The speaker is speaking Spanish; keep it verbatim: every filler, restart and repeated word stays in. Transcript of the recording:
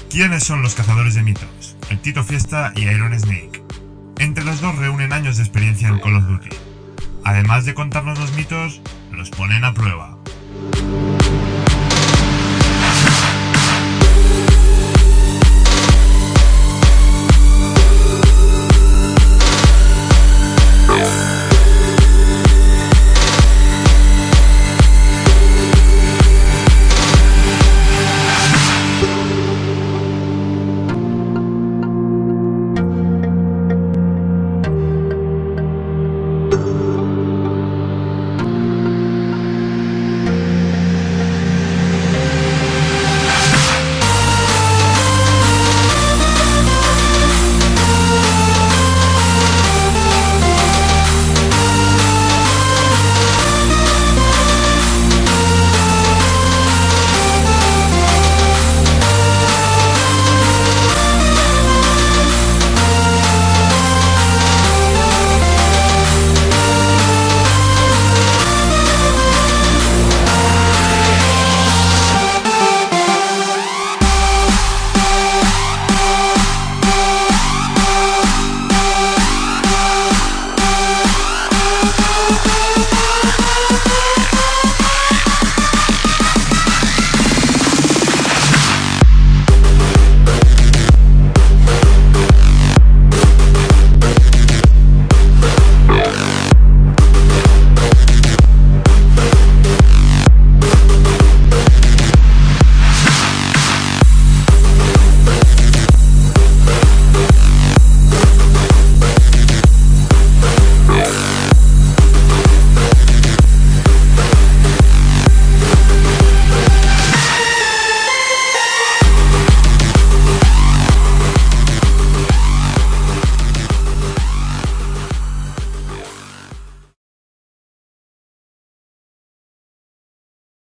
¿Quiénes son los cazadores de mitos? El Tito Fiesta y Iron Snake. Entre los dos reúnen años de experiencia en Call of Duty. Además de contarnos los mitos, los ponen a prueba.